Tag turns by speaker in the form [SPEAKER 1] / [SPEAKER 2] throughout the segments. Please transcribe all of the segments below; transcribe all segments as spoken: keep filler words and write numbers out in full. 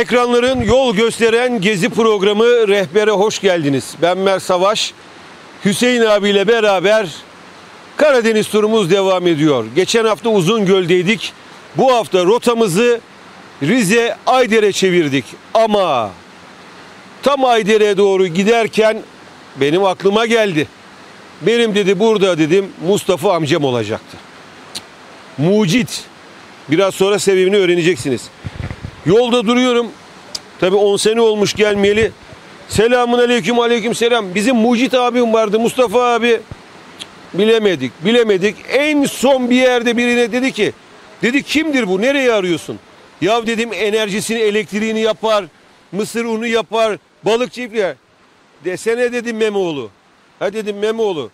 [SPEAKER 1] Ekranların yol gösteren gezi programı Rehber'e hoş geldiniz. Ben Mer Savaş. Hüseyin abiyle beraber Karadeniz turumuz devam ediyor. Geçen hafta Uzungöl'deydik. Bu hafta rotamızı Rize Ayder'e çevirdik. Ama tam Ayder'e doğru giderken benim aklıma geldi. Benim dedi burada dedim Mustafa amcam olacaktı. Mucit. Biraz sonra sebebini öğreneceksiniz. Yolda duruyorum. Tabii on sene olmuş gelmeyeli. Selamun aleyküm, aleyküm selam. Bizim Mucit abim vardı, Mustafa abi. Bilemedik, bilemedik. En son bir yerde birine dedi ki, dedi kimdir bu, nereye arıyorsun? Ya dedim enerjisini, elektriğini yapar, mısır unu yapar, balık çiftliği. Desene dedim Memoğlu. Ha dedim Memoğlu.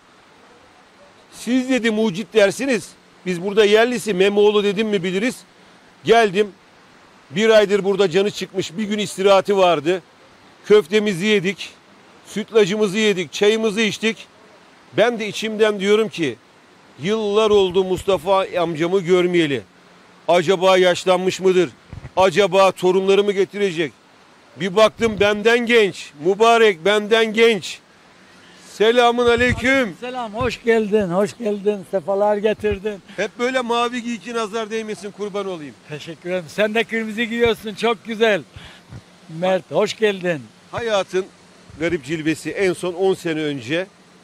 [SPEAKER 1] Siz dedi Mucit dersiniz. Biz burada yerlisi Memoğlu dedim mi biliriz. Geldim. Bir aydır burada canı çıkmış, bir gün istirahati vardı. Köftemizi yedik, sütlacımızı yedik, çayımızı içtik. Ben de içimden diyorum ki, yıllar oldu Mustafa amcamı görmeyeli. Acaba yaşlanmış mıdır? Acaba torunları mı getirecek? Bir baktım benden genç, mübarek benden genç. Selamun aleyküm.
[SPEAKER 2] Selam, hoş geldin, hoş geldin, sefalar getirdin.
[SPEAKER 1] Hep böyle mavi giy ki nazar değmesin, kurban olayım.
[SPEAKER 2] Teşekkür ederim. Sen de kırmızı giyiyorsun, çok güzel. Mert, hoş geldin.
[SPEAKER 1] Hayatın garip cilvesi en son on sene önce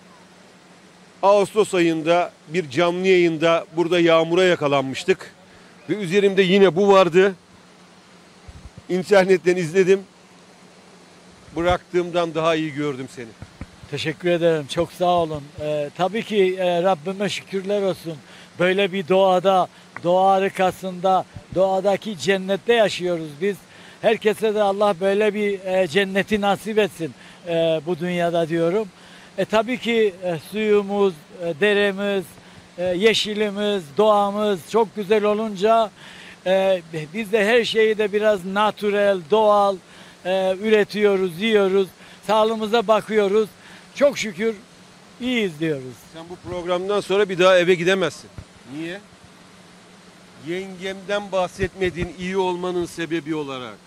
[SPEAKER 1] Ağustos ayında bir canlı yayında burada yağmura yakalanmıştık. Ve üzerimde yine bu vardı. İnternetten izledim. Bıraktığımdan daha iyi gördüm seni.
[SPEAKER 2] Teşekkür ederim, çok sağ olun. Ee, tabii ki e, Rabbime şükürler olsun. Böyle bir doğada, doğa harikasında, doğadaki cennette yaşıyoruz biz. Herkese de Allah böyle bir e, cenneti nasip etsin e, bu dünyada diyorum. E, tabii ki e, suyumuz, e, deremiz, e, yeşilimiz, doğamız çok güzel olunca e, biz de her şeyi de biraz natürel, doğal e, üretiyoruz, yiyoruz, sağlığımıza bakıyoruz. Çok şükür iyiyiz diyoruz.
[SPEAKER 1] Sen bu programdan sonra bir daha eve gidemezsin. Niye? Yengemden bahsetmediğin iyi olmanın sebebi olarak.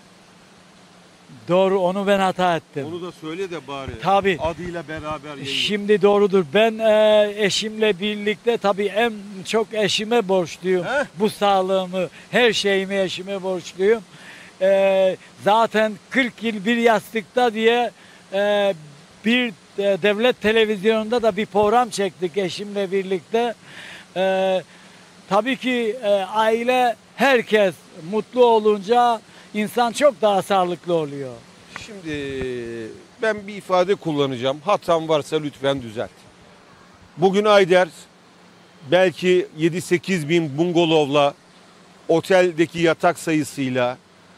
[SPEAKER 2] Doğru, onu ben hata ettim.
[SPEAKER 1] Onu da söyle de bari.
[SPEAKER 2] Tabii.
[SPEAKER 1] Adıyla beraber yayın.
[SPEAKER 2] Şimdi doğrudur. Ben e, eşimle birlikte tabii en çok eşime borçluyum.
[SPEAKER 1] Heh.
[SPEAKER 2] Bu sağlığımı, her şeyimi eşime borçluyum. E, zaten kırk yıl bir yastıkta diye e, bir e, devlet televizyonunda da bir program çektik eşimle birlikte. E, tabii ki e, aile, herkes mutlu olunca insan çok daha sağlıklı oluyor.
[SPEAKER 1] Şimdi ben bir ifade kullanacağım. Hatam varsa lütfen düzelt. Bugün Ayder belki yedi sekiz bin bungalovla, oteldeki yatak sayısıyla,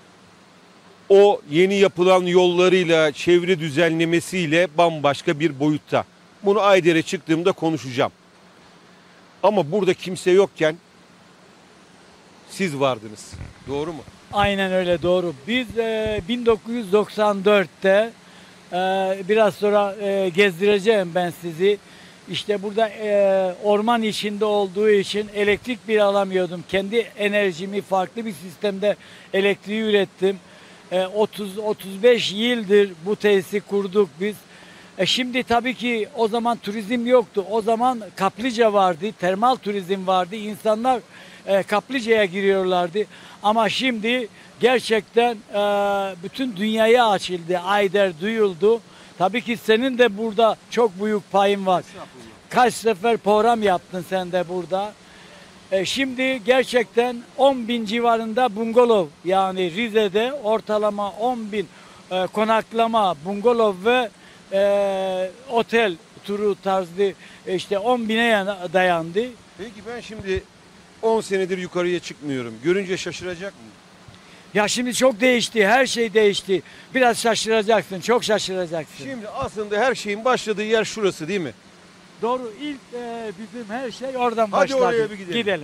[SPEAKER 1] o yeni yapılan yollarıyla, çevre düzenlemesiyle bambaşka bir boyutta. Bunu Ayder'e çıktığımda konuşacağım. Ama burada kimse yokken siz vardınız. Doğru mu?
[SPEAKER 2] Aynen öyle, doğru. Biz e, bin dokuz yüz doksan dörtte e, biraz sonra e, gezdireceğim ben sizi. İşte burada e, orman içinde olduğu için elektrik bile alamıyordum. Kendi enerjimi farklı bir sistemde elektriği ürettim. E, otuz otuz beş yıldır bu tesisi kurduk biz. E, şimdi tabii ki o zaman turizm yoktu. O zaman kaplıca vardı, termal turizm vardı. İnsanlar e, kaplıcaya giriyorlardı. Ama şimdi gerçekten e, bütün dünyaya açıldı. Ayder duyuldu. Tabii ki senin de burada çok büyük payın var. Kaç sefer program yaptın sen de burada. E, şimdi gerçekten on bin civarında bungalov, yani Rize'de ortalama on bin e, konaklama, bungalov ve e, otel turu tarzı işte on bine dayandı.
[SPEAKER 1] Peki ben şimdi on senedir yukarıya çıkmıyorum. Görünce şaşıracak mıyım?
[SPEAKER 2] Ya şimdi çok değişti, her şey değişti. Biraz şaşıracaksın, çok şaşıracaksın.
[SPEAKER 1] Şimdi aslında her şeyin başladığı yer şurası değil mi?
[SPEAKER 2] Doğru, ilk e, bizim her şey oradan
[SPEAKER 1] Hadi
[SPEAKER 2] başladı.
[SPEAKER 1] oraya bir gidelim.
[SPEAKER 2] Gidelim.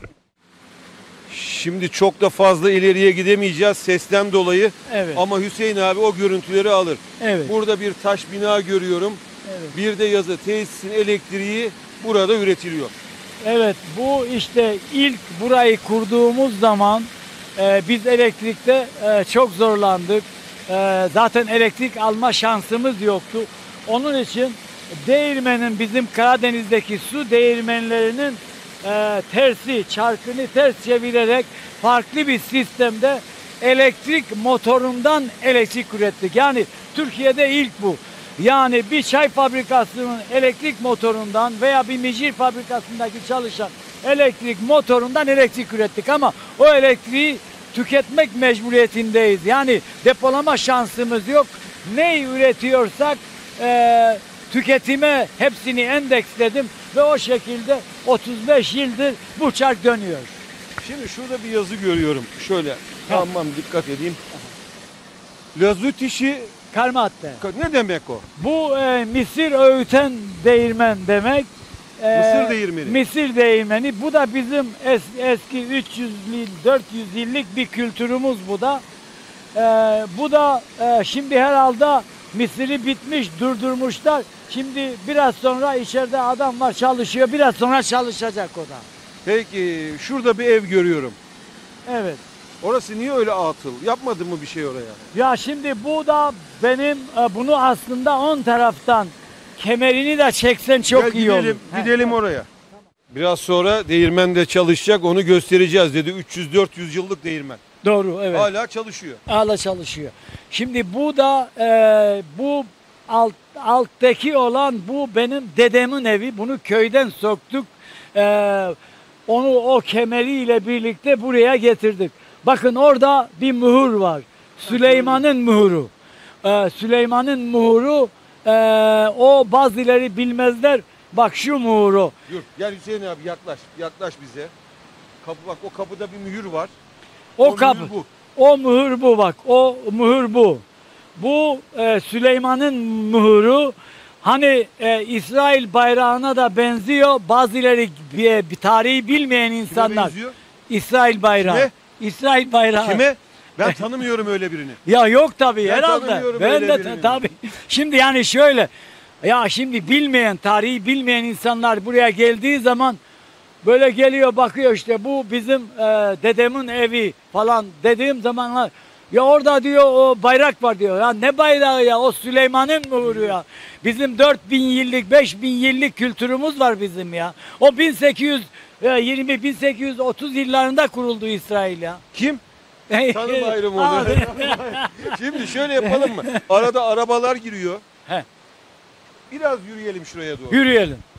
[SPEAKER 1] Şimdi çok da fazla ileriye gidemeyeceğiz sesten dolayı.
[SPEAKER 2] Evet.
[SPEAKER 1] Ama Hüseyin abi o görüntüleri alır.
[SPEAKER 2] Evet.
[SPEAKER 1] Burada bir taş bina görüyorum.
[SPEAKER 2] Evet.
[SPEAKER 1] Bir de yazı tesisin elektriği burada üretiliyor.
[SPEAKER 2] Evet, bu işte ilk burayı kurduğumuz zaman e, biz elektrikte e, çok zorlandık. E, zaten elektrik alma şansımız yoktu. Onun için değirmenin, bizim Karadeniz'deki su değirmenlerinin e, tersi, çarkını ters çevirerek farklı bir sistemde elektrik motorundan elektrik ürettik. Yani Türkiye'de ilk bu. Yani bir çay fabrikasının elektrik motorundan veya bir micir fabrikasındaki çalışan elektrik motorundan elektrik ürettik ama o elektriği tüketmek mecburiyetindeyiz. Yani depolama şansımız yok. Ne üretiyorsak e, tüketime hepsini endeksledim ve o şekilde otuz beş yıldır bu çark dönüyor.
[SPEAKER 1] Şimdi şurada bir yazı görüyorum. Şöyle. Tamam, dikkat edeyim. Lazut işi
[SPEAKER 2] Karma madde.
[SPEAKER 1] ne demek o?
[SPEAKER 2] Bu e, misir öğüten değirmen demek. E,
[SPEAKER 1] Mısır değirmeni.
[SPEAKER 2] Misir değirmeni. Bu da bizim es, eski üç yüz yıl, dört yüz yıllık bir kültürümüz bu da. E, bu da e, şimdi herhalde misiri bitmiş, durdurmuşlar. Şimdi biraz sonra içeride adam var çalışıyor. Biraz sonra çalışacak o da.
[SPEAKER 1] Peki şurada bir ev görüyorum.
[SPEAKER 2] Evet.
[SPEAKER 1] Orası niye öyle atıl? Yapmadın mı bir şey oraya?
[SPEAKER 2] Ya şimdi bu da benim e, bunu aslında on taraftan kemerini de çeksen çok
[SPEAKER 1] Gel
[SPEAKER 2] iyi olur.
[SPEAKER 1] gidelim,
[SPEAKER 2] He.
[SPEAKER 1] gidelim oraya. Biraz sonra değirmen de çalışacak, onu göstereceğiz dedi. üç yüz dört yüz yıllık değirmen.
[SPEAKER 2] Doğru, evet.
[SPEAKER 1] Hala çalışıyor.
[SPEAKER 2] Hala çalışıyor. Şimdi bu da e, bu alt, alttaki olan bu benim dedemin evi. Bunu köyden söktük. E, onu o kemeriyle birlikte buraya getirdik. Bakın orada bir mühür var. Süleyman'ın mühürü. Ee, Süleyman'ın mühürü e, o bazıları bilmezler. Bak şu mühürü.
[SPEAKER 1] Dur, gel Hüseyin abi yaklaş, yaklaş bize. Kapı bak, o kapıda bir mühür var.
[SPEAKER 2] O,
[SPEAKER 1] O
[SPEAKER 2] kapı.
[SPEAKER 1] mühür bu.
[SPEAKER 2] O mühür bu bak. O mühür bu. Bu e, Süleyman'ın mühürü. Hani e, İsrail bayrağına da benziyor. Bazıları bir, bir tarihi bilmeyen insanlar.
[SPEAKER 1] benziyor?
[SPEAKER 2] İsrail bayrağı.
[SPEAKER 1] Kime?
[SPEAKER 2] İsrail bayrağı.
[SPEAKER 1] Kime? Ben tanımıyorum öyle birini.
[SPEAKER 2] Ya yok tabii
[SPEAKER 1] Ben
[SPEAKER 2] herhalde.
[SPEAKER 1] tanımıyorum
[SPEAKER 2] Ben
[SPEAKER 1] öyle
[SPEAKER 2] de
[SPEAKER 1] birini.
[SPEAKER 2] tabii. Şimdi yani şöyle. Ya şimdi bilmeyen, tarihi bilmeyen insanlar buraya geldiği zaman böyle geliyor bakıyor işte bu bizim e, dedemin evi falan dediğim zamanlar ya orada diyor o bayrak var diyor. Ya ne bayrağı ya, o Süleyman'ın mührü ya. Bizim dört bin yıllık, beş bin yıllık kültürümüz var bizim ya. O bin sekiz yüz yirmi bin sekiz yüz otuz yıllarında kuruldu İsrail ya.
[SPEAKER 1] Kim? Tanım ayrımı olur.
[SPEAKER 2] Abi.
[SPEAKER 1] Şimdi şöyle yapalım mı? Arada arabalar giriyor.
[SPEAKER 2] He.
[SPEAKER 1] Biraz yürüyelim şuraya doğru.
[SPEAKER 2] Yürüyelim.